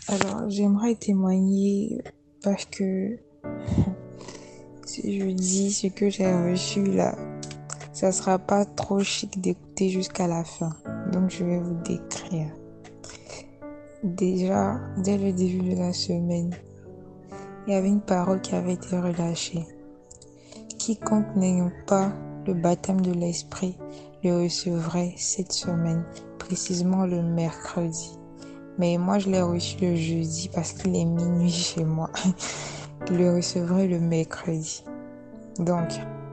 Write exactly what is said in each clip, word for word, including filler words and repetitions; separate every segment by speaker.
Speaker 1: Alors, j'aimerais témoigner parce que si je dis ce que j'ai reçu là, ça sera pas trop chic d'écouter jusqu'à la fin. Donc, je vais vous décrire. Déjà, dès le début de la semaine, il y avait une parole qui avait été relâchée. Quiconque n'ayant pas le baptême de l'esprit le recevrait cette semaine, précisément le mercredi. Mais moi, je l'ai reçu le jeudi parce qu'il est minuit chez moi. Je le recevrai le mercredi. Donc,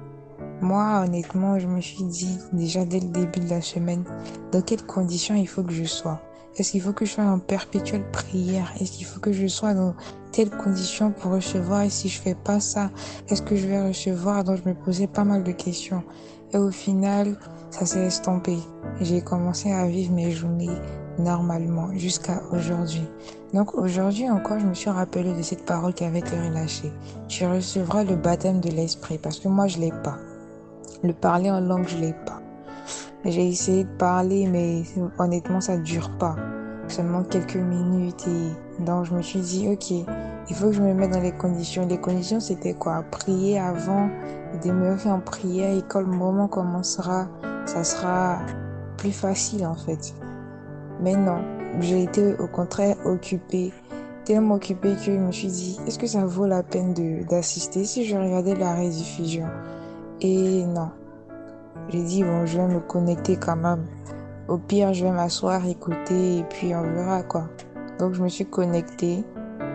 Speaker 1: moi, honnêtement, je me suis dit, déjà dès le début de la semaine, dans quelles conditions il faut que je sois. Est-ce qu'il faut que je sois en perpétuelle prière? Est-ce qu'il faut que je sois dans telles conditions pour recevoir? Et si je fais pas ça, est-ce que je vais recevoir? Donc, je me posais pas mal de questions. Et au final, ça s'est estompé. J'ai commencé à vivre mes journées normalement jusqu'à aujourd'hui. Donc aujourd'hui encore, je me suis rappelé de cette parole qui avait été relâchée. Tu recevras le baptême de l'esprit parce que moi, je l'ai pas. Le parler en langue, je l'ai pas. J'ai essayé de parler, mais honnêtement, ça dure pas. Seulement quelques minutes et donc je me suis dit, ok, il faut que je me mette dans les conditions. Les conditions, c'était quoi? Prier avant, demeurer en prière et quand le moment commencera, ça sera plus facile en fait. Mais non, j'ai été au contraire occupée, tellement occupée que je me suis dit, est-ce que ça vaut la peine de d'assister si je regardais la rediffusion? Et non, j'ai dit, bon, je vais me connecter quand même. Au pire, je vais m'asseoir, écouter et puis on verra quoi. Donc je me suis connectée,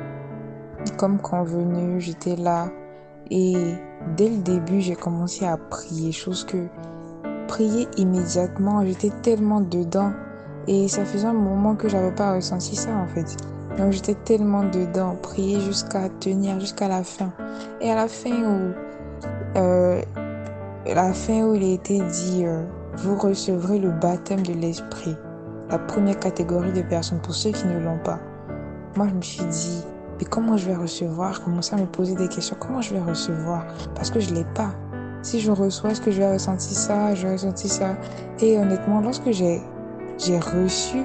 Speaker 1: comme convenu, j'étais là. Et dès le début, j'ai commencé à prier, chose que prier immédiatement, j'étais tellement dedans. Et ça faisait un moment que j'avais pas ressenti ça en fait. Donc j'étais tellement dedans, prier jusqu'à tenir, jusqu'à la fin. Et à la fin où, euh, la fin où il a été dit, euh, vous recevrez le baptême de l'esprit. La première catégorie de personnes, pour ceux qui ne l'ont pas. Moi je me suis dit, mais comment je vais recevoir? Je commençais à me poser des questions. Comment je vais recevoir? Parce que je l'ai pas. Si je reçois, est-ce que je vais ressentir ça? Je vais ressentir ça. Et honnêtement, lorsque j'ai j'ai reçu,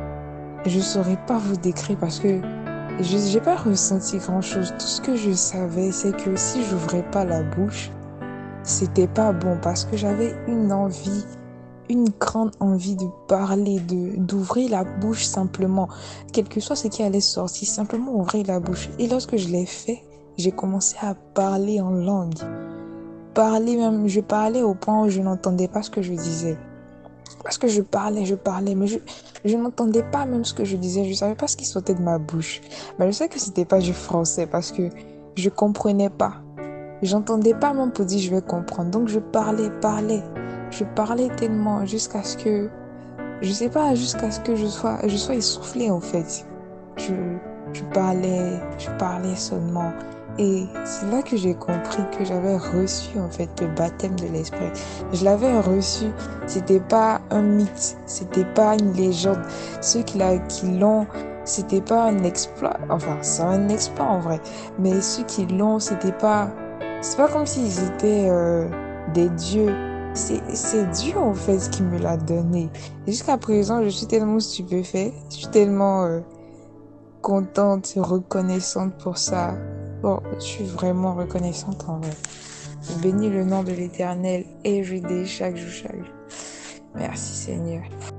Speaker 1: je ne saurais pas vous décrire parce que je n'ai pas ressenti grand-chose. Tout ce que je savais, c'est que si j'ouvrais pas la bouche, c'était pas bon parce que j'avais une envie, une grande envie de parler, de d'ouvrir la bouche simplement. Quel que soit ce qui allait sortir, simplement ouvrir la bouche. Et lorsque je l'ai fait, j'ai commencé à parler en langue. Parler même, je parlais au point où je n'entendais pas ce que je disais. Parce que je parlais, je parlais, mais je, je n'entendais pas même ce que je disais. Je ne savais pas ce qui sortait de ma bouche. Mais je sais que c'était pas du français parce que je comprenais pas. J'entendais pas même pour dire je vais comprendre. Donc je parlais, parlais. Je parlais tellement jusqu'à ce que, je sais pas, jusqu'à ce que je sois, je sois essoufflée en fait. Je, je parlais, je parlais seulement. Et c'est là que j'ai compris que j'avais reçu en fait le baptême de l'esprit. Je l'avais reçu, c'était pas un mythe, c'était pas une légende. Ceux qui l'a- qui l'ont, c'était pas un exploit. Enfin, c'est un exploit en vrai. Mais ceux qui l'ont, c'était pas, c'est pas comme s'ils étaient euh, des dieux. C'est, c'est Dieu en fait qui me l'a donné. Et jusqu'à présent, je suis tellement stupéfaite, je suis tellement euh, contente, reconnaissante pour ça. Bon, je suis vraiment reconnaissante en vrai. Bénis le nom de l'Éternel et je dis chaque jour, chaque jour. Merci Seigneur.